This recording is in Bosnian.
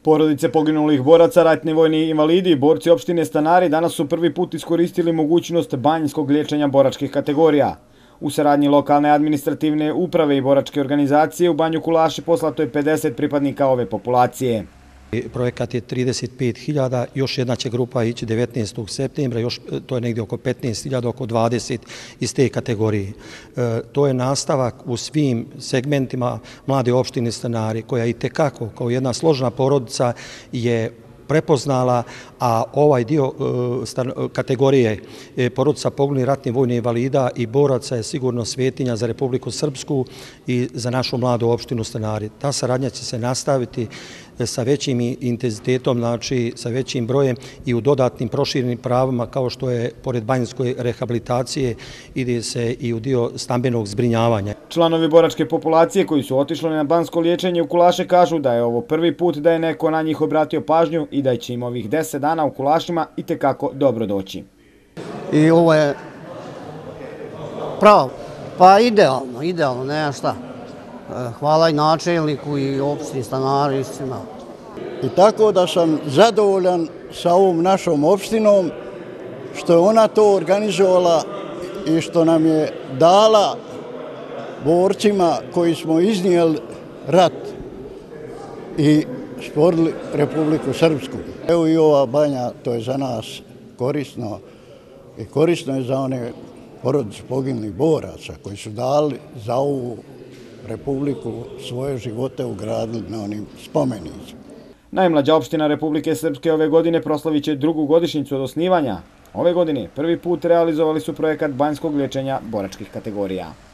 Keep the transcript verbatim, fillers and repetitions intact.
Porodice poginulih boraca, ratni vojni invalidi i borci opštine Stanari danas su prvi put iskoristili mogućnost banjskog liječenja boračkih kategorija. U saradnji lokalne administrativne uprave i boračke organizacije u Banju Kulaši poslato je pedeset pripadnika ove populacije. Projekat je trideset pet hiljada, još jedna će grupa ići devetnaestog septembra, još to je negdje oko petnaest hiljada, oko dvadeset iz te kategorije. E, to je nastavak u svim segmentima mlade opštine Stanari, koja i tekako kao jedna složena porodica je prepoznala, a ovaj dio e, kategorije e, porodica poginulih ratnih vojnih invalida i boraca je sigurno svetinja za Republiku Srpsku i za našu mladu opštinu Stanari. Ta saradnja će se nastaviti sa većim intenzitetom, znači sa većim brojem i u dodatnim proširenim pravima, kao što je pored banjskoj rehabilitacije ide se i u dio stambenog zbrinjavanja. Članovi boračke populacije koji su otišli na banjsko liječenje u Kulaše kažu da je ovo prvi put da je neko na njih obratio pažnju i da će im ovih deset dana u Kulašima itekako dobro doći. I ovo je pravo, pa idealno, idealno, nema šta. Hvala i načelniku i opštini Stanari i svima. I tako da sam zadovoljan sa ovom našom opštinom što je ona to organizovala i što nam je dala borcima koji smo iznijeli rat i stvorili Republiku Srpsku. Evo i ova banja, to je za nas korisno i korisno je za one porodice poginulih boraca koji su dali za ovu Republiku svoje živote ugradili na onim spomenicima. Najmlađa opština Republike Srpske ove godine proslavit će drugu godišnjicu od osnivanja. Ove godine prvi put realizovali su projekat banjskog liječenja boračkih kategorija.